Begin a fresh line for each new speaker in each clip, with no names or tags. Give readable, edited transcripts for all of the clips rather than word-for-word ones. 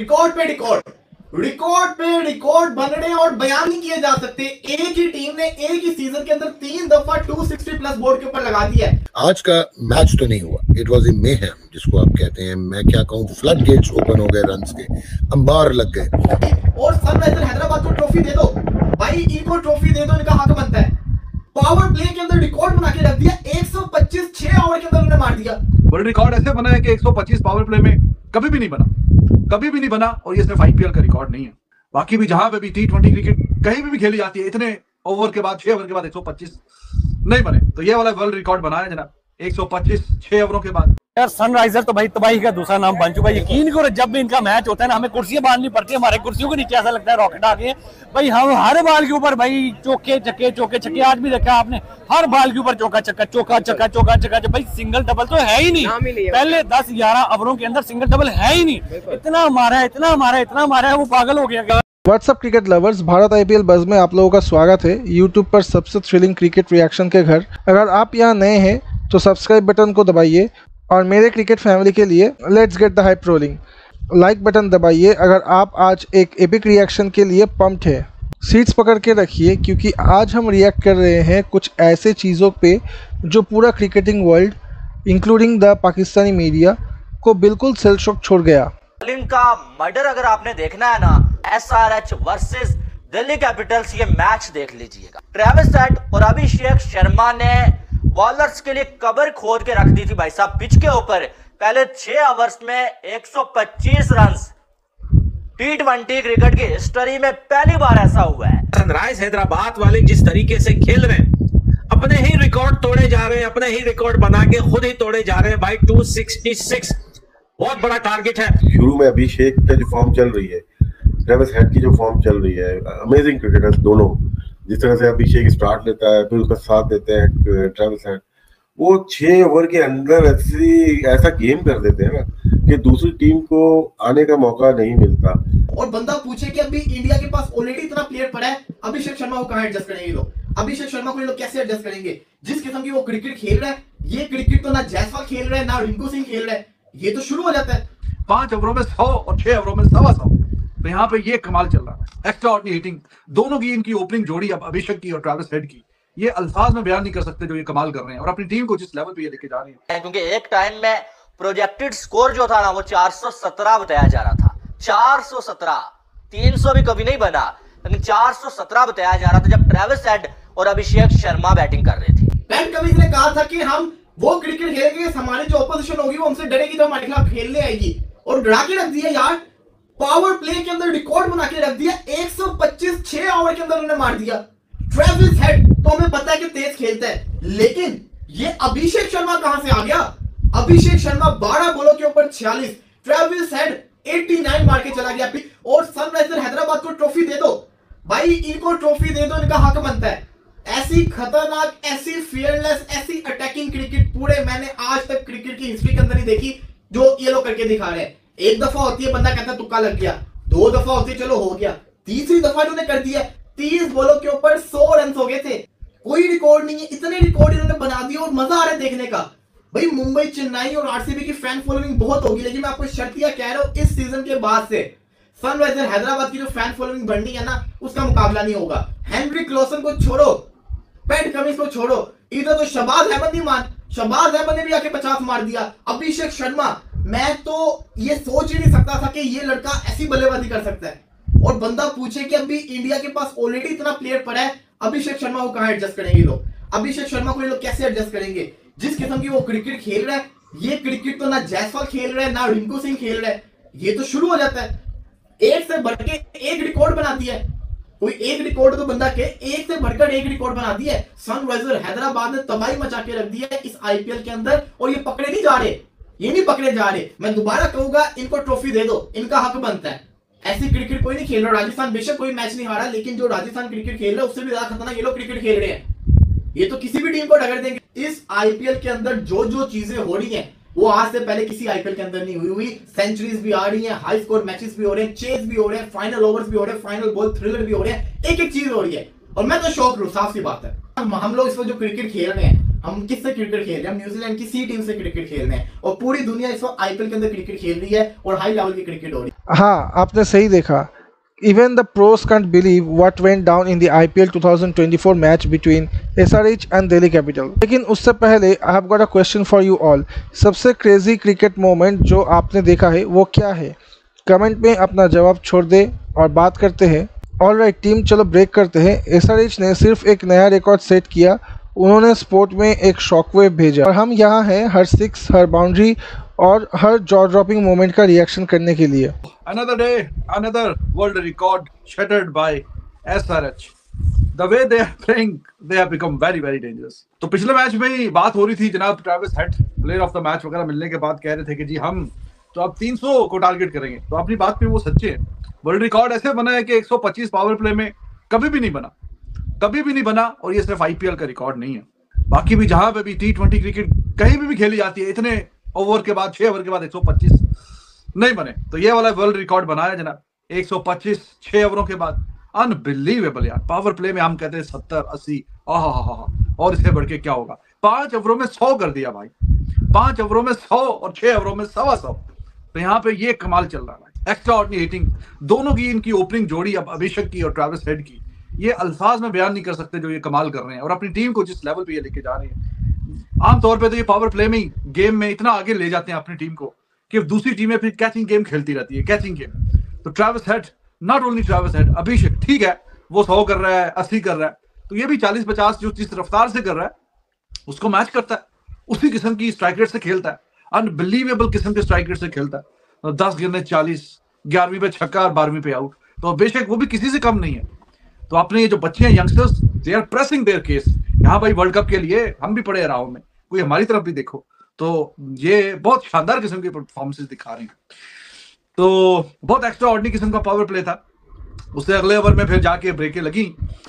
Record पे record बन रहे हैं और बयान नहीं किए जा सकते। एक ही टीम ने एक ही सीजन के अंदर 3 दफा 260 प्लस बोर्ड के ऊपर लगा दिया है।
आज का मैच तो नहीं हुआ, इट वॉज ए मेहम जिसको आप कहते हैं। मैं क्या कहूँ, फ्लड गेट्स ओपन हो गए, रन्स के अंबार लग गए।
और सनराइजर हैदराबाद को ट्रॉफी दे दो भाई, इनको ट्रॉफी दे दो, इनका हक बनता है। पावर प्ले के अंदर रिकॉर्ड बना के रख दिया, 125 6 ओवर के अंदर उन्होंने मार दिया।
वर्ल्ड रिकॉर्ड ऐसे बना है कि 125 पावर प्ले में कभी भी नहीं बना और ये सिर्फ आईपीएल का रिकॉर्ड नहीं है, बाकी भी जहां पे भी T20 क्रिकेट कहीं भी खेली जाती है, इतने ओवर के बाद 6 ओवर के बाद 125 नहीं बने, तो ये वाला वर्ल्ड रिकॉर्ड बना है जनाब, 125 6 ओवरों के बाद।
यार सनराइजर तो भाई तबाही का दूसरा नाम बन चुका है। यकीन करो जब भी इनका मैच होता है ना, हमें कुर्सियां बांधनी पड़ती है, हमारे कुर्सियों के नीचे ऐसा लगता है रॉकेट आ गए भाई। हम हर बाल के ऊपर भाई चौके छक्के आज भी देखा आपने, हर बाल के ऊपर चौका चक्का भाई। सिंगल डबल तो है ही नहीं, पहले 10-11 ओवरों के अंदर सिंगल डबल है ही नहीं। इतना मारा है वो पागल हो गया।
WhatsApp cricket lovers, Bharat IPL buzz में आप लोगों का स्वागत है। यूट्यूब पर सबसे थ्रिलिंग क्रिकेट रिएक्शन के घर। अगर आप यहाँ नए हैं तो सब्सक्राइब बटन को दबाइए और मेरे क्रिकेट फैमिली के लिए let's get the hype rolling like button दबाइए अगर आप आज एक एपिक रिएक्शन के लिए पम्प्ड है। सीट्स पकड़ के रखिए क्योंकि आज हम रिएक्ट कर रहे हैं कुछ ऐसे चीज़ों पे जो पूरा cricketing world including the Pakistani media को बिल्कुल सेल शॉक छोड़ गया।
का मर्डर अगर आपने देखना है ना, SRH वर्सेस दिल्ली कैपिटल्स, ये मैच देख लीजिएगा। ट्रेविस हेड और अभिषेक शर्मा ने बॉलर्स के लिए कबर खोद के रख दी थी भाई साहब पिच के ऊपर। पहले 6 ओवर्स में 125 रन T20 क्रिकेट की हिस्ट्री में पहली बार ऐसा हुआ है।
सनराइज हैदराबाद वाले जिस तरीके से खेल रहे हैं, अपने ही रिकॉर्ड तोड़े जा रहे हैं, अपने ही रिकॉर्ड बना के खुद ही तोड़े जा रहे हैं भाई। 266 बहुत बड़ा टारगेट है।
शुरू में अभिषेक का जो फॉर्म चल रही है, ट्रेविस हेड की जो फॉर्म चल रही है, अमेजिंग क्रिकेटर्स दोनों। जिस तरह से अभिषेक स्टार्ट लेता है, फिर उसका साथ देते हैं ट्रेविस हेड, वो 6 ओवर के अंदर ऐसा गेम कर देते हैं ना कि दूसरी टीम को आने का मौका नहीं मिलता।
और बंदा पूछे कि अभी इंडिया के पास ऑलरेडी इतना प्लेयर पड़ा है, अभिषेक शर्मा को कहां एडजस्ट करेंगे लोग? अभिषेक शर्मा को ये लोग कैसे एडजस्ट करेंगे? जिस किस्म की वो क्रिकेट खेल रहा है, ये क्रिकेट तो ना जायसवाल खेल रहा है ना रिंकू सिंह खेल रहा है, ये तो शुरू हो जाता है।
5 ओवरों में 100 और 6 ओवरों में 125, तो यहाँ पे ये कमाल चल रहा है। एक्स्ट्राऑर्डिनरी हिटिंग दोनों की, इनकी ओपनिंग जोड़ी अब अभिषेक की और ट्रेविस हेड की, ये अल्फाज में बयान नहीं कर सकते जो ये कमाल कर रहे हैं और अपनी टीम को जिस लेवल पे ये लेके जा रहे हैं।
क्योंकि एक टाइम में प्रोजेक्टेड स्कोर जो था ना, वो 417 बताया जा रहा था। 417, 300 भी कभी नहीं बना, लेकिन 417 बताया जा रहा था जब ट्रेविस हेड और अभिषेक शर्मा बैटिंग कर रहे थे।
पैट कमिंस ने कहा था कि हम वो क्रिकेट खेलेंगे, हमारी जो ऑपोजिशन होगी वो हमसे डरेगी तो हमारे खिलाफ खेलने आएगी, और डरा के रख दिया यार। पावर प्ले के अंदर रिकॉर्ड बना के रख दिया, 125 6 ओवर के अंदर उन्होंने मार दिया। ट्रेविस हेड तो हमें पता है कि तेज खेलता है, लेकिन ये अभिषेक शर्मा कहां से आ गया? अभिषेक शर्मा 12 बॉलों के ऊपर 46, ट्रेविस हेड 89 मार के चला गया। और सनराइजर हैदराबाद को ट्रॉफी दे दो भाई, इनको ट्रॉफी दे दो, इनका हक बनता है। ऐसी खतरनाक, ऐसी फियरलेस, ऐसी अटैकिंग क्रिकेट पूरे मैंने आज तक क्रिकेट की हिस्ट्री के अंदर नहीं देखी जो ये लोग करके दिखा रहे हैं। एक दफा होती है बंदा कहता है तुक्का लग गया, 2 दफा होती है चलो हो गया, तीसरी दफा इन्होंने कर दिया। 30 बॉलों के ऊपर 100 रन हो गए थे, कोई रिकॉर्ड नहीं है, इतने रिकॉर्ड इन्होंने बना दिए और मजा आ रहा है देखने का। भाई मुंबई, चेन्नई और आरसीबी की फैन फॉलोइंग बहुत होगी, लेकिन मैं आपको शर्तिया कह रहा हूं, इस सीजन के बाद से सनराइजर हैदराबाद की जो फैन फॉलोइंग बढ़नी है ना, उसका मुकाबला नहीं होगा। हेनरी क्लॉसन को छोड़ो, पैट कमिंस को छोड़ो, इधर तो शहबाज अहमद नहीं मान, शहबाज अहमद ने भी आके 50 मार दिया। अभिषेक शर्मा, मैं तो ये सोच ही नहीं सकता था कि ये लड़का ऐसी बल्लेबाजी कर सकता है। और बंदा पूछे कि अभी इंडिया के पास ऑलरेडी इतना प्लेयर पड़ा है, अभिषेक शर्मा को कहां एडजस्ट करेंगे लोग? अभिषेक शर्मा को ये लोग कैसे एडजस्ट करेंगे? जिस किस्म की वो क्रिकेट खेल रहा है, ये क्रिकेट तो ना जायसवाल खेल रहा है ना रिंकू सिंह खेल रहा है, ये तो शुरू हो जाता है। एक से बढ़ के एक रिकॉर्ड बना दिया है, कोई एक रिकॉर्ड तो बंदा के एक से बढ़कर एक रिकॉर्ड बना दिया है। सनराइजर हैदराबाद ने तबाही मचा के रख दिया है इस आईपीएल के अंदर, और ये पकड़े नहीं जा रहे, ये नहीं पकड़े जा रहे। मैं दोबारा कहूंगा, इनको ट्रॉफी दे दो, इनका हक बनता है। ऐसी क्रिकेट कोई नहीं खेल रहा। राजस्थान बेशक कोई मैच नहीं हारा, लेकिन जो राजस्थान क्रिकेट खेल रहा है उससे भी ज्यादा खतरनाक ये लोग क्रिकेट खेल रहे हैं। ये तो किसी भी टीम को टक्कर देंगे। इस आईपीएल के अंदर जो जो चीजें हो रही हैं, वो आज से पहले किसी आईपीएल के अंदर नहीं हुई। सेंचुरीज भी आ रही हैं, हाई स्कोर मैचेस भी हो रहे हैं, चेस भी हो रहे हैं, फाइनल ओवर्स भी हो रहे हैं, फाइनल बॉल थ्रिलर भी हो रहे हैं, एक एक चीज हो रही है। और मैं तो शौक लूं, साफ सी बात है। हम लोग इस वक्त जो क्रिकेट खेल रहे हैं, हम किससे क्रिकेट खेल रहे हैं? हम न्यूजीलैंड की सी टीम से क्रिकेट खेल रहे हैं, और पूरी दुनिया इस वक्त आईपीएल के अंदर क्रिकेट खेल रही है और हाई लेवल की क्रिकेट हो रही है।
हाँ, आपने सही देखा। Even the pros can't believe what went down in the IPL 2024 match between SRH and Delhi Capital. लेकिन उससे पहले I have got a question for you all. सबसे क्रेजी क्रिकेट मोमेंट जो आपने देखा है वो क्या है? कमेंट में अपना जवाब छोड़ दे और बात करते हैं। ऑलराइट टीम, चलो ब्रेक करते हैं। SRH ने सिर्फ एक नया रिकॉर्ड सेट किया, उन्होंने स्पोर्ट में एक शॉकवेव भेजा और हम यहाँ हैं हर सिक्स, हर बाउंड्री और हर जॉ ड्रॉपिंग मोमेंट का रिएक्शन करने के लिए।
Another day, another world record shattered by SRH. The way they are playing, they have become very, very dangerous. तो पिछले मैच में ही बात हो रही थी, जनाब Travis Head player of the match वगैरह मिलने के बाद कह रहे थे कि जी हम तो अब 300 को टारगेट करेंगे। तो अपनी बात पे वो सच्चे हैं। वर्ल्ड रिकॉर्ड ऐसे बना है कि 125 पावर प्ले में कभी भी नहीं बना, और ये सिर्फ IPL का रिकॉर्ड नहीं है, बाकी भी जहां पे भी T20 क्रिकेट कहीं भी खेली जाती है, इतने ओवर के बाद 6 ओवर के बाद 125 नहीं बने। तो ये वाला वर्ल्ड रिकॉर्ड बनाया जनाब, 125 6 ओवरों के बाद। अनबिलीवेबल यार। पावर प्ले में हम कहते हैं 70 80, और इससे बढ़ के क्या होगा। 5 ओवरों में 100 कर दिया भाई, 5 ओवरों में 100 और 6 ओवरों में 125। तो यहाँ पे ये कमाल चल रहा है भाई, एक्स्ट्रा ऑर्डिनरी हिटिंग दोनों की। इनकी ओपनिंग जोड़ी अब अभिषेक की और ट्रेविस हेड की, ये अल्फाज में बयान नहीं कर सकते जो ये कमाल कर रहे हैं, और अपनी टीम को जिस लेवल पे ये लेके जा रहे हैं। आमतौर पे तो ये पावर प्ले में ही गेम में इतना आगे ले जाते हैं अपनी टीम को कि दूसरी टीमें फिर कैचिंग गेम खेलती रहती है, कैचिंग गेम। तो Travis Head, not only Travis Head, Abhishek ठीक है वो 100 कर रहा है, 80 कर रहा है, तो ये भी 40-50 जो जिस रफ्तार से कर रहा है उसको मैच करता है, उसी किस्म की स्ट्राइक रेट से खेलता है, अनबिलीवेबल किस्म के स्ट्राइक रेट से खेलता है। 10 गिरने 40, 11वीं पे छक्का और 12वीं पे आउट। तो अभिषेक वो भी किसी से कम नहीं है। तो अपने ये जो बच्चे हैं youngsters, they are pressing their case यहाँ भाई वर्ल्ड कप के लिए। हम भी पड़े राहों में, कोई हमारी तरफ भी देखो। तो ये बहुत शानदार किस्म के परफॉर्मेंसेस दिखा रहे हैं। तो बहुत एक्स्ट्रा ऑर्डिनरी किस्म का पावर प्ले था। उससे अगले ओवर में फिर जाके ब्रेकें लगी,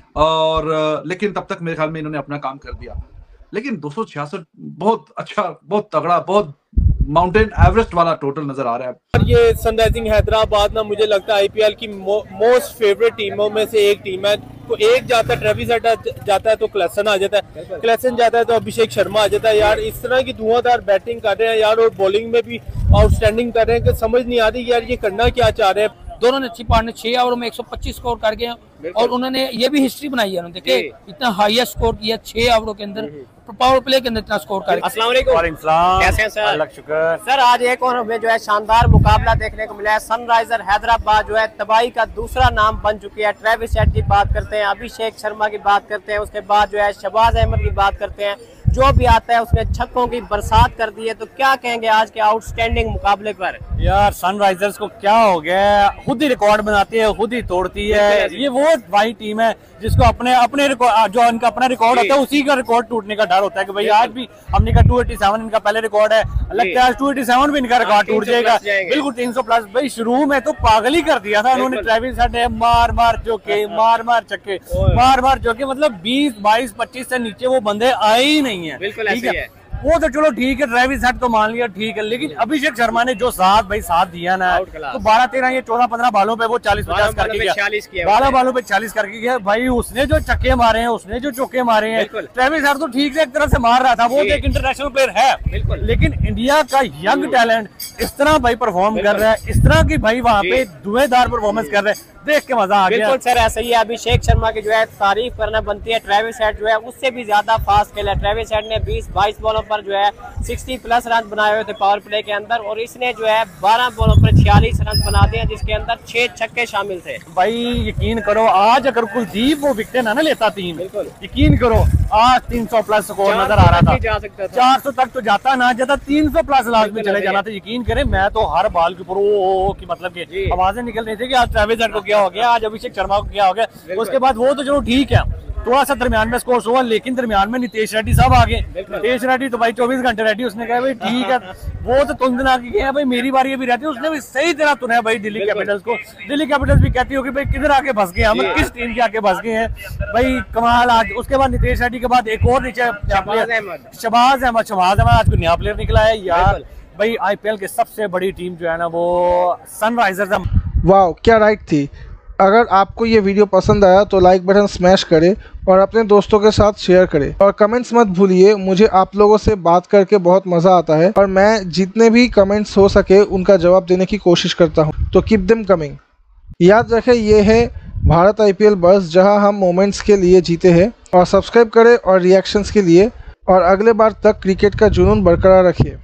और लेकिन तब तक मेरे ख्याल में इन्होंने अपना काम कर दिया। लेकिन 266 बहुत अच्छा, बहुत तगड़ा, बहुत माउंटेन एवरेस्ट वाला टोटल नजर आ रहा है।
और ये सनराइजिंग हैदराबाद ना, मुझे लगता है IPL की मोस्ट फेवरेट टीमों में से एक टीम है। तो एक जाता है ट्रेविस हेड जाता है तो क्लेसन आ जाता है, क्लेसन जाता है तो अभिषेक शर्मा आ जाता है। यार इस तरह की धुआंधार बैटिंग कर रहे हैं यार, और बॉलिंग में भी आउटस्टैंडिंग कर रहे हैं कि समझ नहीं आ रही यार ये करना क्या चाह रहे हैं।
दोनों ने अच्छी पार्टनर 6 ओवर में 125 स्कोर कर गए, और उन्होंने ये भी हिस्ट्री बनाई है। उन्होंने देखिए इतना हाईएस्ट स्कोर किया 6 ओवरों के अंदर, पावर प्ले के अंदर इतना स्कोर कर।
अस्सलाम वालेकुम, कैसे हैं सर? अल्लाह का शुक्र। सर आज एक और हमें जो है शानदार मुकाबला देखने को मिला है। सनराइजर हैदराबाद जो है तबाही का दूसरा नाम बन चुकी है। ट्रेविस हेड की बात करते हैं, अभिषेक शर्मा की बात करते हैं, उसके बाद जो है शहबाज अहमद की बात करते हैं। जो भी आता है उसने छक्कों की बरसात कर दी है। तो क्या कहेंगे आज के आउटस्टैंडिंग मुकाबले पर?
यार सनराइजर्स को क्या हो गया, खुद ही रिकॉर्ड बनाती है, खुद ही तोड़ती है। ये वो भाई टीम है जिसको अपने रिकॉर्ड, जो इनका अपना रिकॉर्ड होता है उसी का रिकॉर्ड टूटने का डर होता है कि भाई आज भी हमने कहा 287 इनका पहले रिकॉर्ड है, लगता है 287 भी इनका रिकॉर्ड टूट जाएगा। बिल्कुल 300 प्लस। भाई शुरू में तो पागल ही कर दिया था उन्होंने। ट्रेविस हेड ने मार चौके, मार चक्के, मार चौके, मतलब 20 22 25 से नीचे वो बंदे आए ही नहीं है।
बिल्कुल ऐसे है।
वो तो चलो ठीक है, ट्रेविस हेड तो मान लिया ठीक है, लेकिन अभिषेक शर्मा ने जो साथ दिया ना, तो 12-13 ये 14-15 बालों पे वो 40-50 करके गया, 12 बालों पे 40 करके गया। भाई उसने जो चक्के मारे हैं, उसने जो चौके मारे हैं, ट्रेविस हेड तो ठीक से एक तरफ से मार रहा था, वो एक इंटरनेशनल प्लेयर है, लेकिन इंडिया का यंग टैलेंट इस तरह भाई परफॉर्म कर रहा है, इस तरह की भाई वहाँ पे धुएंधार परफॉर्मेंस कर रहे हैं, देख के मजा आ गया।
बिल्कुल सर ऐसा ही है। अभिषेक शर्मा की जो है तारीफ करना बनती है। ट्रेविस हेड जो है उससे भी ज्यादा फास्ट खेला। ट्रेविस हेड ने 20-22 बॉलों पर जो है 60+ रन बनाए हुए थे पावर प्ले के अंदर, और इसने जो है 12 बॉलों पर 46 रन बना दिए, जिसके अंदर 6 छक्के शामिल थे।
भाई यकीन करो आज अगर कुलदीप वो विकेट ना लेता 3, यकीन करो आज 300+ स्कोर नजर आ रहा था। 400 तक तो जाता ना जाता, 300+ लास्ट में चले जाना था। यकीन करें मैं तो हर बॉल के ऊपर ओ की मतलब की आवाजें निकल रही थी कि आज ट्रेविस हेड को क्या हो गया, आज अभिषेक शर्मा को क्या हो गया। उसके बाद वो तो चलो ठीक है, थोड़ा सा दरमियान में स्कोर हुआ, लेकिन दरमियान में नितेश रेड्डी साहब आ गए। नितेश रेड्डी तो भाई 24 घंटे रेड्डी, उसने कहा भाई ठीक है, वो तो तुम दिन आके गए भाई मेरी बारी अभी रहती है। उसने भी सही तरह तुना है भाई दिल्ली कैपिटल्स को। दिल्ली कैपिटल्स भी कहती होगी भाई किधर आके फंस गए हम, किस टीम के आके फंस गए हैं भाई, कमाल। आज उसके बाद नितेश रेड्डी के बाद एक और नीचे शहबाज अहमद आज को नया प्लेयर निकला है यार। भाई IPL की सबसे बड़ी टीम जो है ना वो सनराइजर्स।
वाह क्या राइट थी। अगर आपको ये वीडियो पसंद आया तो लाइक बटन स्मैश करें और अपने दोस्तों के साथ शेयर करें और कमेंट्स मत भूलिए। मुझे आप लोगों से बात करके बहुत मज़ा आता है और मैं जितने भी कमेंट्स हो सके उनका जवाब देने की कोशिश करता हूँ, तो कीप देम कमिंग। याद रखें, ये है भारत IPL बस, जहां हम मोमेंट्स के लिए जीते हैं। और सब्सक्राइब करें और रिएक्शंस के लिए, और अगले बार तक क्रिकेट का जुनून बरकरार रखिए।